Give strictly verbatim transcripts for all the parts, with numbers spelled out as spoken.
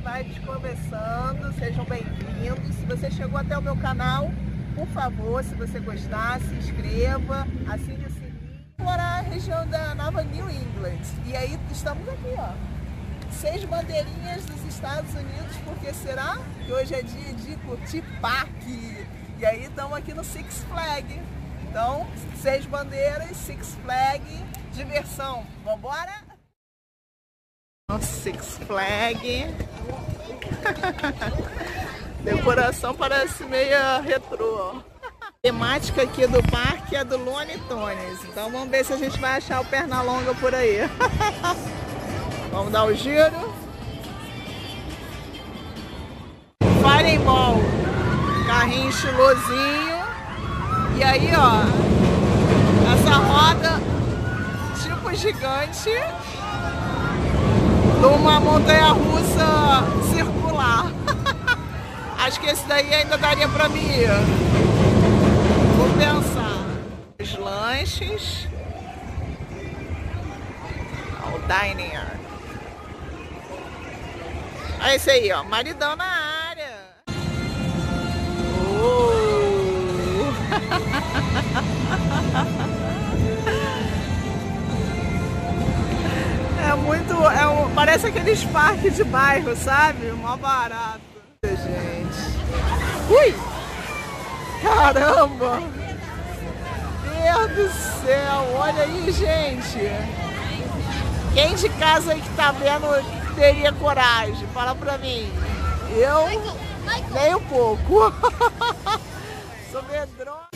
Vibes começando, sejam bem-vindos. Se você chegou até o meu canal, por favor, se você gostar, se inscreva, assine o sininho. Explorar a região da Nova New England. E aí estamos aqui, ó. Seis bandeirinhas dos Estados Unidos, porque será que hoje é dia de curtir parque. E aí estamos aqui no Six Flags. Então, seis bandeiras, Six Flags, diversão. Vambora? Six Flags. Decoração parece meio retrô. A temática aqui do parque é do Looney Tunes. Então vamos ver se a gente vai achar o Pernalonga por aí. Vamos dar o giro. Fireball. Carrinho estilosinho. E aí, ó. Essa roda tipo gigante. Numa montanha-russa circular. Acho que esse daí ainda daria pra mim ir. Vou pensar. Os lanches. O diner. Olha esse aí, ó. Maridão na área. Oh. É muito, é um, parece aqueles parques de bairro, sabe? Mó barato. Gente. Ui! Caramba! Meu Deus do céu! Olha aí, gente! Quem de casa aí que tá vendo teria coragem? Fala pra mim. Eu, nem um pouco. Sou medrosa.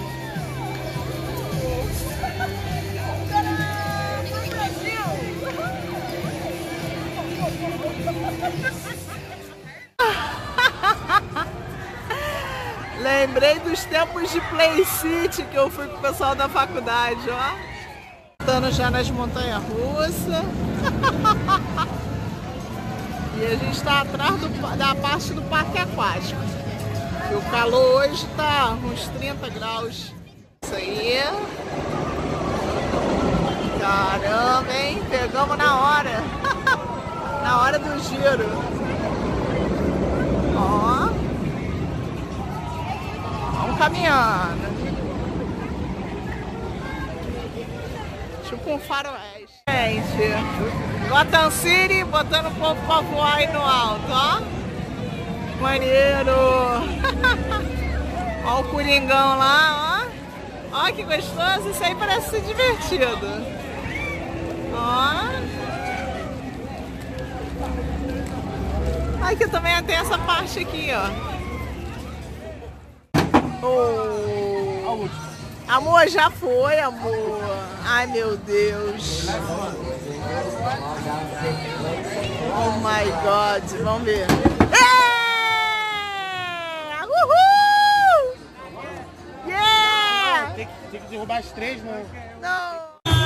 Lembrei dos tempos de Play City que eu fui com o pessoal da faculdade, ó. Estando já nas montanhas russas. E a gente está atrás do, da parte do parque aquático. E o calor hoje tá uns trinta graus. Isso aí. Caramba, hein? Pegamos na hora. Na hora do giro. Ó. Vamos caminhando. Tipo um faroeste. Gente, Gotham City botando o povo pra voar aí no alto, ó. Maneiro. Ó o Coringão lá, ó. Ó que gostoso. Isso aí parece ser divertido. Ó. Aqui também tem essa parte aqui, ó. Oh. Amor, já foi, amor. Ai, meu Deus. Oh my God. Vamos ver. É! Uhul! Yeah! Tem que, tem que derrubar as três, né? Não.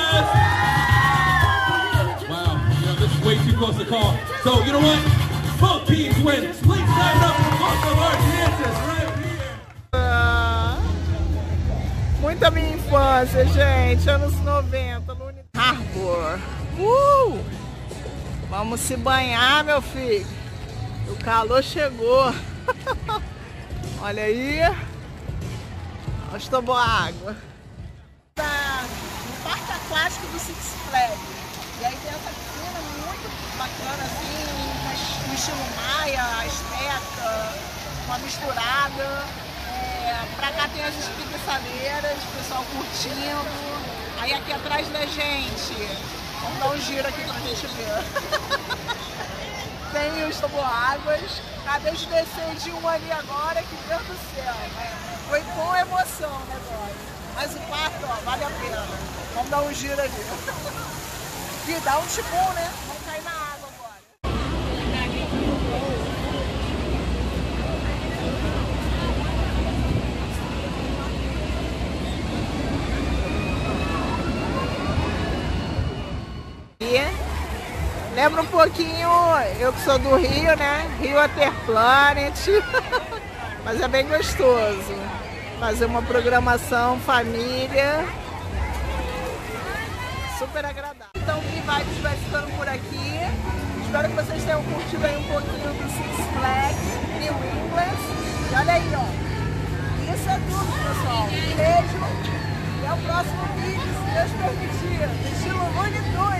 Wow, you know, this is way too close to call. So, you know what? Both teams win. Please stand up for both of our dancers right here. Uh, muita minha infância, gente. Anos noventa. Looney Harbor. Uh! Vamos se banhar, meu filho. O calor chegou. Olha aí. Nós tomamos água. Tá no parque aquático do Six Flags. E aí tem essa piscina muito bacana, assim, no estilo maia, asteca, uma misturada. É, pra cá tem as espreguiçadeiras, o pessoal curtindo. Aí aqui atrás da gente, vamos dar um giro aqui pra gente ver. Tem os toboáguas. Acabei de descer de um ali agora, que Deus do céu. Foi com emoção o negócio. Mas o parque, ó, vale a pena. Vamos dar um giro ali. E dá um tibum, né? Vamos cair na água agora. E lembra um pouquinho, eu que sou do Rio, né? Rio Waterplanet. Mas é bem gostoso. Fazer uma programação família. Super agradável. Então o Vibes vai ficando por aqui. Espero que vocês tenham curtido aí um pouquinho do Six Flags New England. E olha aí, ó. Isso é tudo, pessoal. Um beijo. Até o próximo vídeo, se Deus permitir. Estilo Looney Tunes.